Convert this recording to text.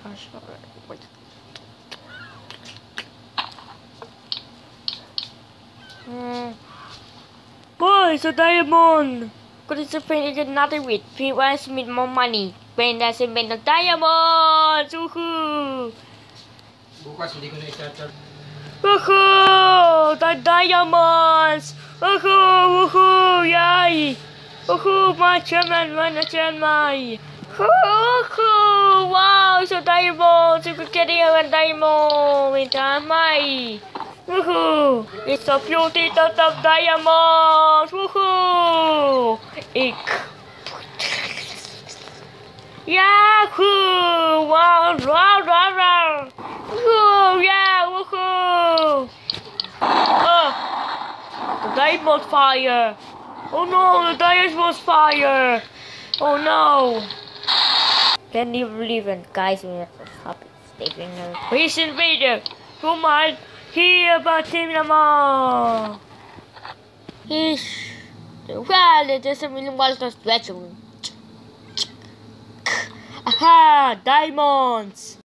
gosh. Wait. Boy, it's a diamond! Because it's a pain again, another with. He wants me more money. Pain doesn't mean the diamonds! Woohoo! Bukas hindi ko na i-charge. Woohoo! The diamonds! Woohoo! Woohoo! Yay! Woohoo! My chairman, my Woohoo! Wow! It's a diamond! You can get here a diamond! It's my Woohoo! It's a beauty of diamonds! Woohoo! Ick! Yahoo! Wow! Wow! Wow! Wow! Woohoo! Yeah! Woohoo! Oh! The diamond fire! Oh no! The diamond fire! Oh no! Can't even believe it, guys. We have to stop it. Stay in a recent video. Come on! Here about Team Lamar. Well, it doesn't really want to stretch. Aha! Diamonds!